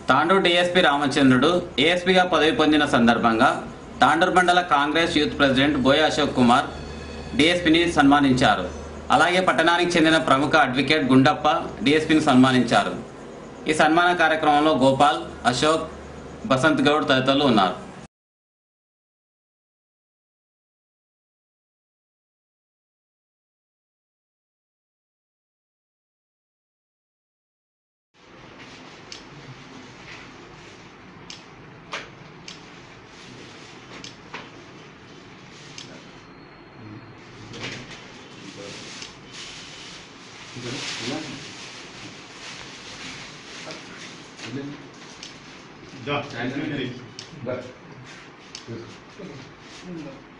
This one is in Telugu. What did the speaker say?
తాండూరు DSP రామచంద్రుడు ASPగా పదవి పొందిన సందర్భంగా తాండూరు మండల కాంగ్రెస్ యూత్ ప్రెసిడెంట్ బోయ అశోక్ కుమార్ DSPని సన్మానించారు. అలాగే పట్టణానికి చెందిన ప్రముఖ అడ్వకేట్ గుండప్ప DSPని సన్మానించారు. ఈ సన్మాన కార్యక్రమంలో గోపాల్, అశోక్, బసంత్ గౌడ్ తదితరులు ఉన్నారు. जा